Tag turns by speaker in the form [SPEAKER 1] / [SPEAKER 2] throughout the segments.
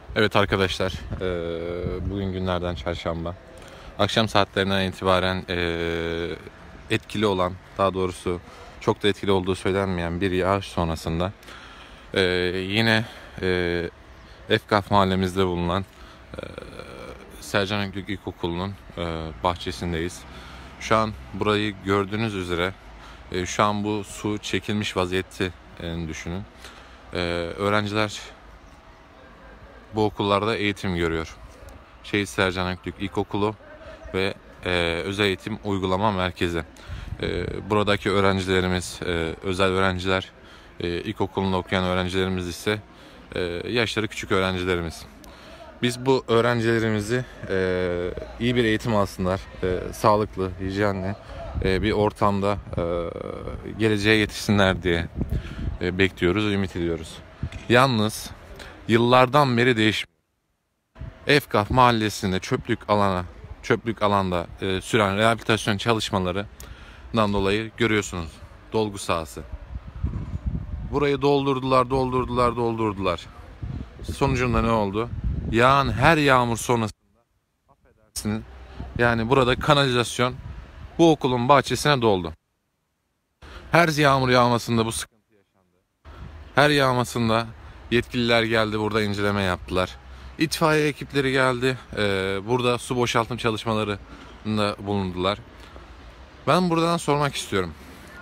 [SPEAKER 1] Evet arkadaşlar, bugün günlerden çarşamba. Akşam saatlerinden itibaren etkili olan, daha doğrusu çok da etkili olduğu söylenmeyen bir yağış sonrasında eee, yine Efkaf mahallemizde bulunan Sercan Öklük İlkokulu'nun bahçesindeyiz. Şu an burayı gördüğünüz üzere şu an bu su çekilmiş vaziyette düşünün. Öğrenciler bu okullarda eğitim görüyor. Şehit Sercan Öklük İlkokulu ve Özel Eğitim Uygulama Merkezi. Buradaki öğrencilerimiz, özel öğrenciler, ilkokulunda okuyan öğrencilerimiz ise yaşları küçük öğrencilerimiz. Biz bu öğrencilerimizi iyi bir eğitim alsınlar, sağlıklı, hijyenli bir ortamda geleceğe yetişsinler diye bekliyoruz, ümit ediyoruz. Yalnız yıllardan beri değişmiyor. Efkaf mahallesinde çöplük alanda süren rehabilitasyon çalışmalarından dolayı görüyorsunuz dolgu sahası. Burayı doldurdular. Sonucunda ne oldu? Yağan her yağmur sonrasında yani burada kanalizasyon bu okulun bahçesine doldu. Her yağmur yağmasında bu sıkıntı yaşandı. Her yağmasında yetkililer geldi, burada inceleme yaptılar. İtfaiye ekipleri geldi. Burada su boşaltım çalışmalarında bulundular. Ben buradan sormak istiyorum.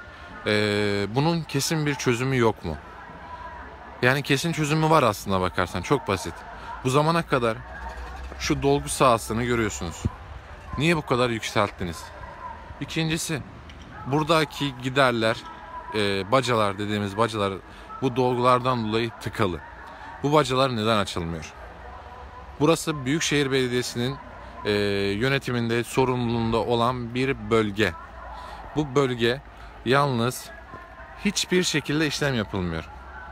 [SPEAKER 1] Bunun kesin bir çözümü yok mu? Yani kesin çözümü var aslında bakarsan. Çok basit. Bu zamana kadar şu dolgu sahasını görüyorsunuz. Niye bu kadar yükselttiniz? İkincisi, buradaki giderler, bacalar dediğimiz bacalar bu dolgulardan dolayı tıkalı. Bu bacalar neden açılmıyor? Burası Büyükşehir Belediyesi'nin yönetiminde, sorumluluğunda olan bir bölge. Bu bölge yalnız hiçbir şekilde işlem yapılmıyor.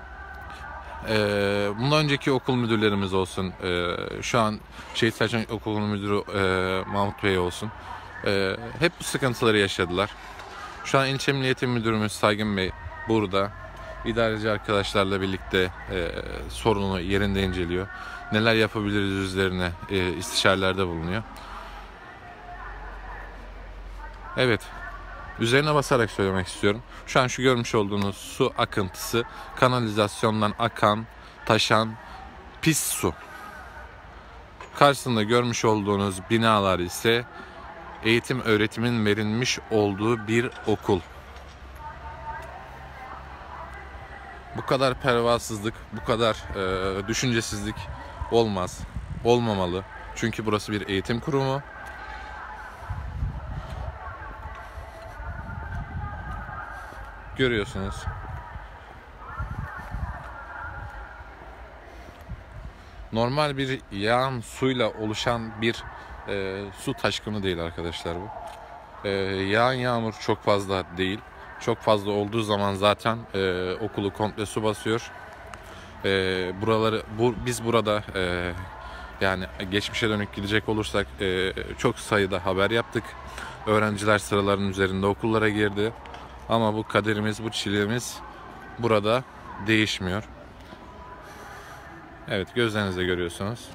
[SPEAKER 1] Bundan önceki okul müdürlerimiz olsun, şu an Şehit Selçuk Okulu Müdürü Mahmut Bey olsun, hep bu sıkıntıları yaşadılar. Şu an İlçe Milli Eğitim Müdürümüz Saygın Bey burada. İdareci arkadaşlarla birlikte sorunu yerinde inceliyor. Neler yapabiliriz üzerine istişarelerde bulunuyor. Evet, üzerine basarak söylemek istiyorum. Şu an şu görmüş olduğunuz su akıntısı kanalizasyondan akan, taşan pis su. Karşısında görmüş olduğunuz binalar ise eğitim öğretimin verilmiş olduğu bir okul. Bu kadar pervasızlık, bu kadar düşüncesizlik olmaz, olmamalı. Çünkü burası bir eğitim kurumu. Görüyorsunuz. Normal bir yağan suyla oluşan bir su taşkını değil arkadaşlar bu. Yağan yağmur çok fazla değil. Çok fazla olduğu zaman zaten okulu komple su basıyor. Biz burada yani geçmişe dönük gidecek olursak çok sayıda haber yaptık. Öğrenciler sıraların üzerinde okullara girdi. Ama bu kaderimiz, bu çilemiz burada değişmiyor. Evet, gözlerinizle görüyorsunuz.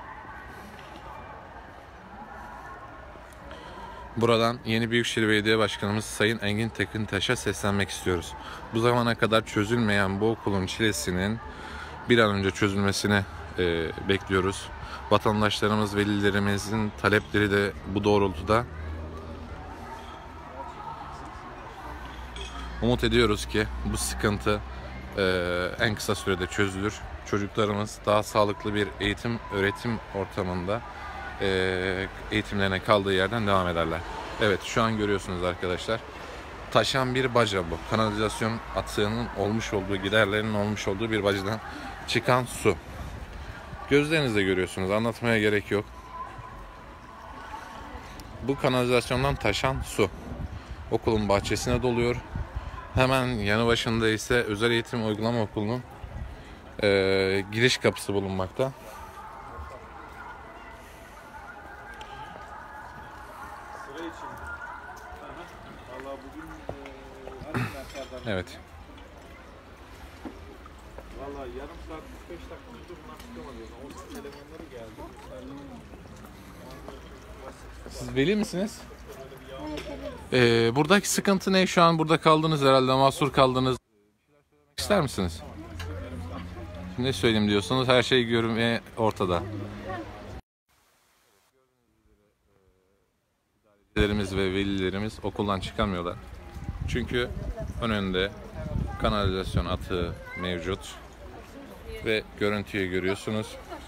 [SPEAKER 1] Buradan yeni Büyükşehir Belediye Başkanımız Sayın Engin Tekintaş'a seslenmek istiyoruz. Bu zamana kadar çözülmeyen bu okulun çilesinin bir an önce çözülmesini bekliyoruz. Vatandaşlarımız, velilerimizin talepleri de bu doğrultuda. Umut ediyoruz ki bu sıkıntı en kısa sürede çözülür. Çocuklarımız daha sağlıklı bir öğretim ortamında eğitimlerine kaldığı yerden devam ederler. Evet, şu an görüyorsunuz arkadaşlar. Taşan bir baca bu. Kanalizasyon atığının olmuş olduğu, giderlerin olmuş olduğu bir bacadan çıkan su. Gözlerinizle görüyorsunuz. Anlatmaya gerek yok. Bu kanalizasyondan taşan su okulun bahçesine doluyor. Hemen yanı başında ise Özel Eğitim Uygulama Okulu'nun giriş kapısı bulunmakta. Evet.
[SPEAKER 2] Vallahi yarım saat 45 dakika oldu, bundan çıkamadım.
[SPEAKER 1] Siz veli misiniz? Buradaki sıkıntı ne? Şu an burada kaldınız herhalde, mahsur kaldınız. İster misiniz? Ne söyleyeyim diyorsanız her şey görünmeye ortada. Velilerimiz ve velilerimiz okuldan çıkamıyorlar. Çünkü önünde kanalizasyon atığı mevcut. Ve görüntüyü görüyorsunuz.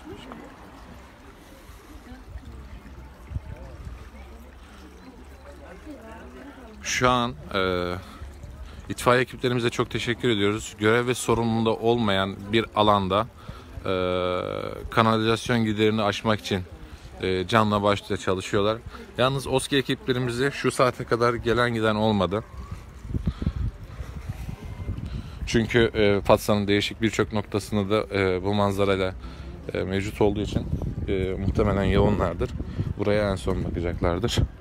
[SPEAKER 1] Şu an itfaiye ekiplerimize çok teşekkür ediyoruz. Görev ve sorumluluğunda olmayan bir alanda kanalizasyon giderini aşmak için canla başla çalışıyorlar. Yalnız OSKİ ekiplerimize şu saate kadar gelen giden olmadı. Çünkü Fatsa'nın değişik birçok noktasında da bu manzarayla mevcut olduğu için muhtemelen yoğunlardır. Buraya en son bakacaklardır.